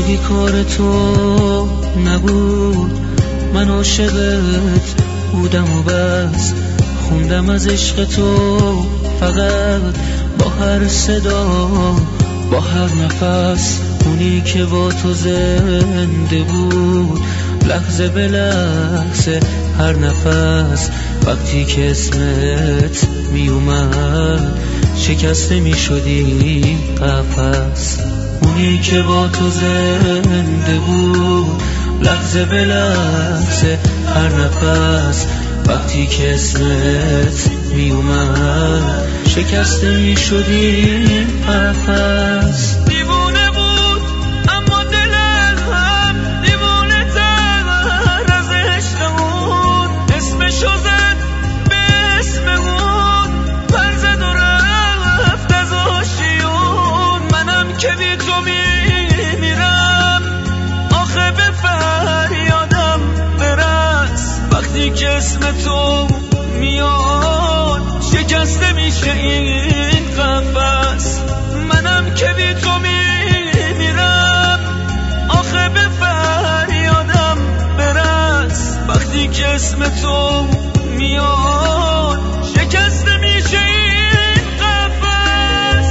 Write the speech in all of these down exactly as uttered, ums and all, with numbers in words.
عاشقی کار تو نبود، من عاشقت بودم و بس. خوندم از عشق تو فقط با هر صدا، با هر نفس. اونی که با تو زنده بود، لحظه به لحظه هر نفس. وقتی که اسمت می اومد شکسته می شدی قفس. اونی که با تو زنده بود، لحظه به لحظه هر نفس. وقتی که اسمت می اومد شکسته می شدی قفس. دیوونه بود اما دلم دیوونه تر از عشقمون. اسمشو زد به اسممون، پر زد و رفت از آشیون. منم که بی تو می میرم، آخه به فریادم برس. وقتی که اسم تو میاد شکسته میشه این قفس. منم که بی تو میمیرم، آخه به فریادم برس. وقتی که اسم تو میاد شکسته میشه این قفس.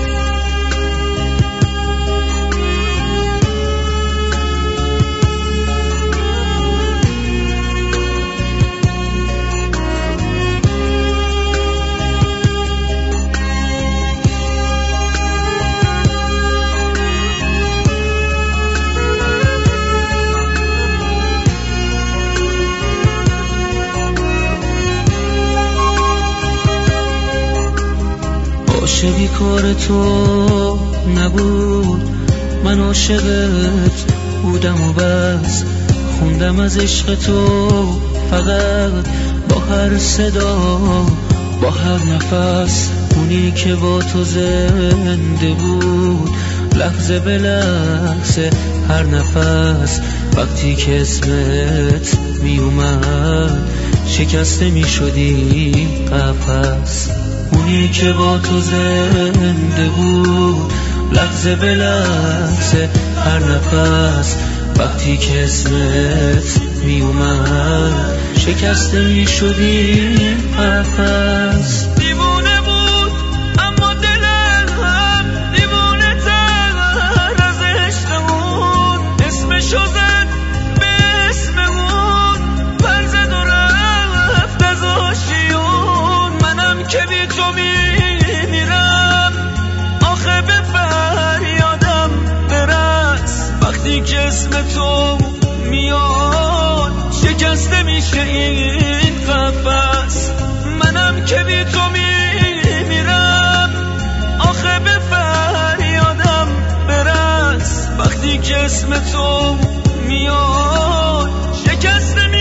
عاشقی کار تو نبود، من عاشقت بودم و بس. خوندم از عشق تو فقط با هر صدا، با هر نفس. اونی که با تو زنده بود، لحظه به لحظه هر نفس. وقتی که اسمت می اومد شکسته می شدی قفس. اونی که با تو زنده بود، لحظه به لحظه هر نفس. وقتی که اسمت می اومد شکسته می شدی قفس. دیوونه بود اما دلم دیوونه تر از عشقمون. اسمشو زد به اسممون، پر زد و رفت از آشیون. منم که بی تو میمیرم، آخه به فریادم برس. وقتی که اسم تو میاد شکسته میشه این قفس. منم که بی تو میمیرم، آخه به فریادم برس. وقتی که اسم تو میاد شکسته میشه